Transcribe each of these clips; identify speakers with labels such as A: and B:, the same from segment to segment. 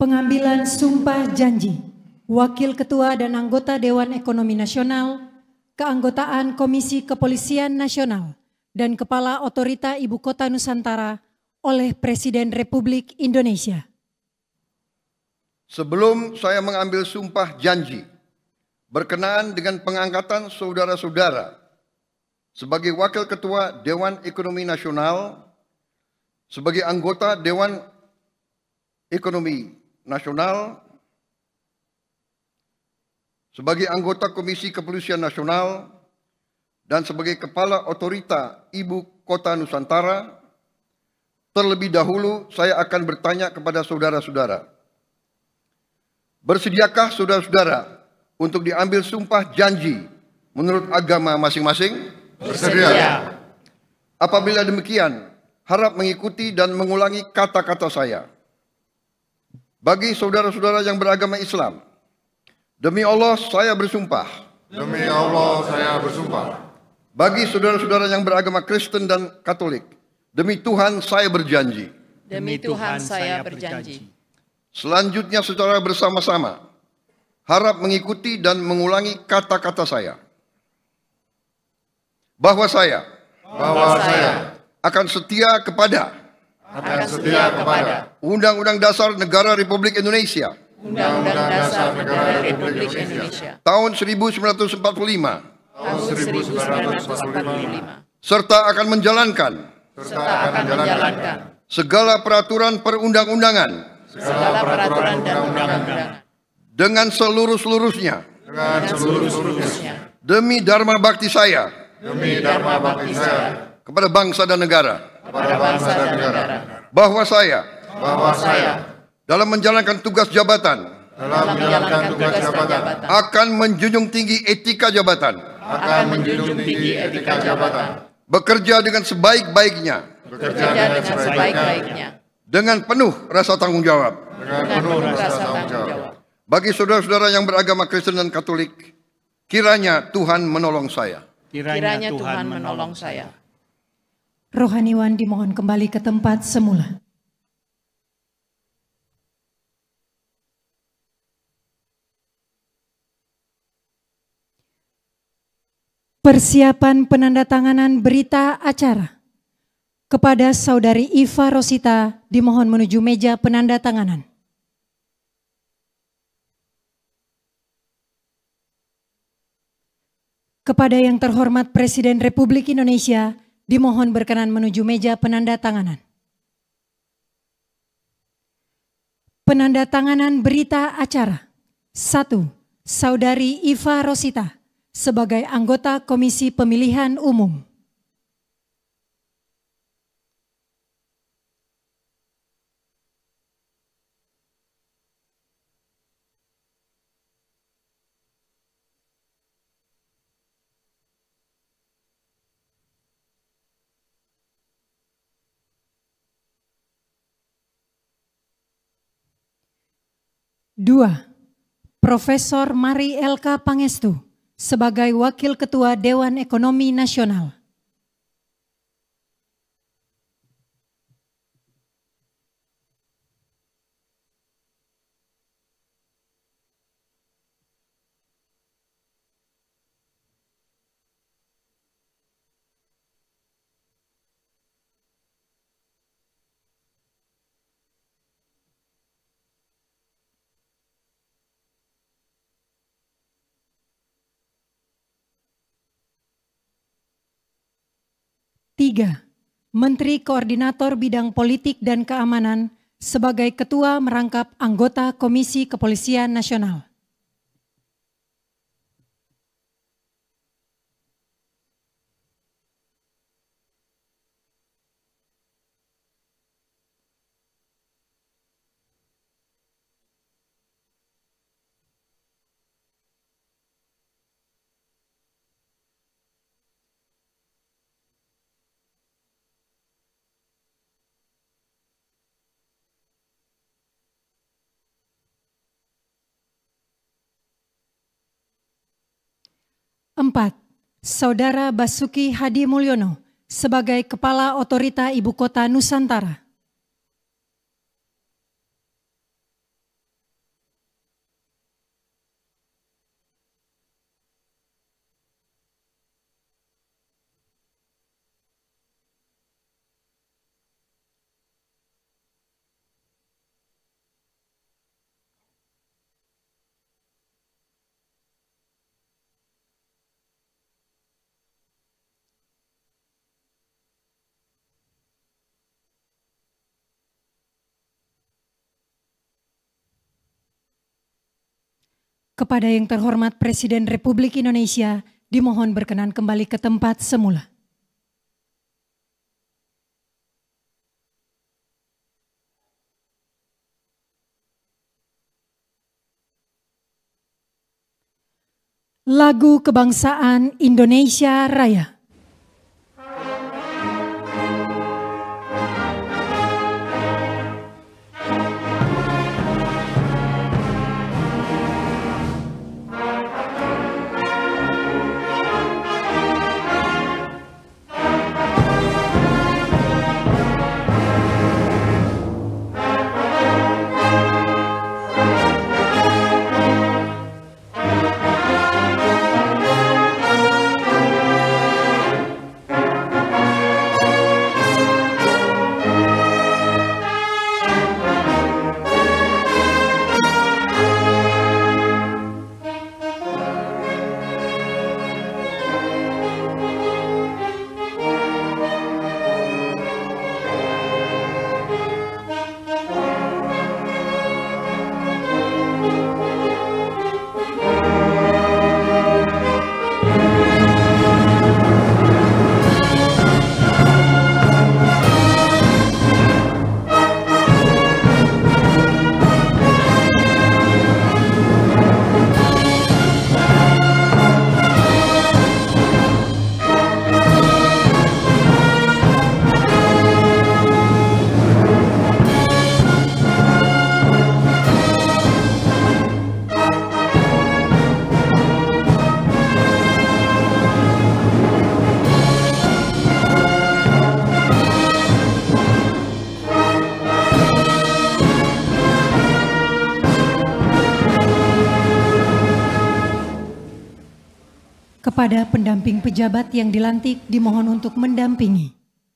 A: Pengambilan sumpah janji Wakil Ketua dan Anggota Dewan Ekonomi Nasional, keanggotaan Komisi Kepolisian Nasional, dan Kepala Otorita Ibu Kota Nusantara oleh Presiden Republik Indonesia.
B: Sebelum saya mengambil sumpah janji berkenaan dengan pengangkatan saudara-saudara sebagai Wakil Ketua Dewan Ekonomi Nasional, sebagai anggota Dewan Ekonomi Nasional, sebagai anggota Komisi Kepolisian Nasional, dan sebagai Kepala Otorita Ibu Kota Nusantara, terlebih dahulu saya akan bertanya kepada saudara-saudara. Bersediakah saudara-saudara untuk diambil sumpah janji menurut agama masing-masing?
C: Bersedia.
B: Apabila demikian, harap mengikuti dan mengulangi kata-kata saya. Bagi saudara-saudara yang beragama Islam, demi Allah saya bersumpah.
C: Demi Allah saya bersumpah.
B: Bagi saudara-saudara yang beragama Kristen dan Katolik, demi Tuhan saya berjanji.
D: Demi Tuhan saya berjanji.
B: Selanjutnya secara bersama-sama, harap mengikuti dan mengulangi kata-kata saya. Bahwa saya akan setia kepada Undang-Undang Dasar Negara Republik Indonesia
D: Undang-Undang Dasar Negara Republik Indonesia
B: tahun 1945 serta akan menjalankan segala peraturan perundang-undangan dengan seluruh-seluruhnya demi dharma bakti saya kepada bangsa dan negara. Bahwa saya dalam menjalankan tugas jabatan akan menjunjung tinggi etika jabatan, bekerja dengan sebaik-baiknya, dengan penuh rasa tanggung jawab. Bagi saudara-saudara yang beragama Kristen dan Katolik, kiranya Tuhan menolong saya.
D: Kiranya Tuhan menolong saya.
A: Rohaniwan dimohon kembali ke tempat semula. Persiapan penandatanganan berita acara. Kepada Saudari Iva Rosita dimohon menuju meja penandatanganan. Kepada yang terhormat Presiden Republik Indonesia dimohon berkenan menuju meja penandatanganan. Penandatanganan berita acara. 1. Saudari Iva Rosita sebagai anggota Komisi Pemilihan Umum. Dua, Profesor Mari Elka Pangestu sebagai Wakil Ketua Dewan Ekonomi Nasional. Tiga, Menteri Koordinator Bidang Politik dan Keamanan sebagai Ketua merangkap anggota Komisi Kepolisian Nasional. Empat, Saudara Basuki Hadi Mulyono sebagai Kepala Otorita Ibu Kota Nusantara. Kepada yang terhormat Presiden Republik Indonesia, dimohon berkenan kembali ke tempat semula. Lagu Kebangsaan Indonesia Raya. Kepada pendamping pejabat yang dilantik dimohon untuk mendampingi.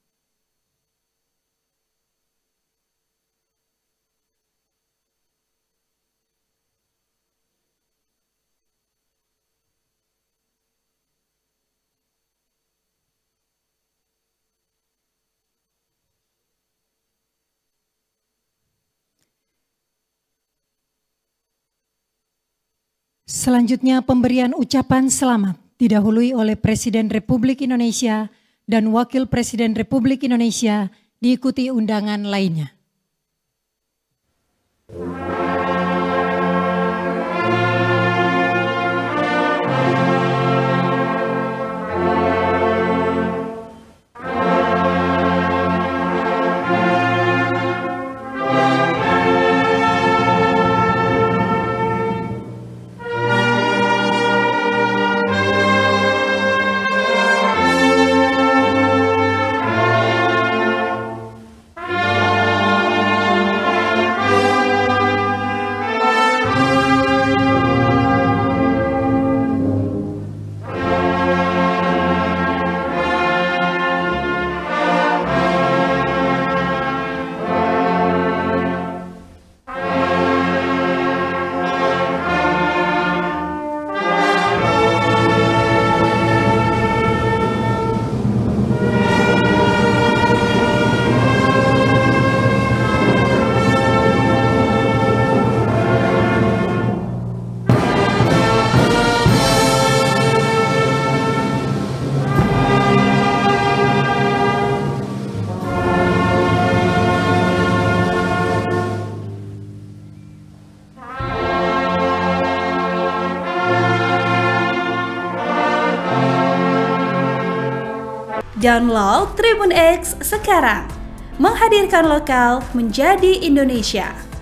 A: Selanjutnya pemberian ucapan selamat didahului oleh Presiden Republik Indonesia dan Wakil Presiden Republik Indonesia diikuti undangan lainnya.
E: Download Tribun X sekarang, menghadirkan lokal menjadi Indonesia.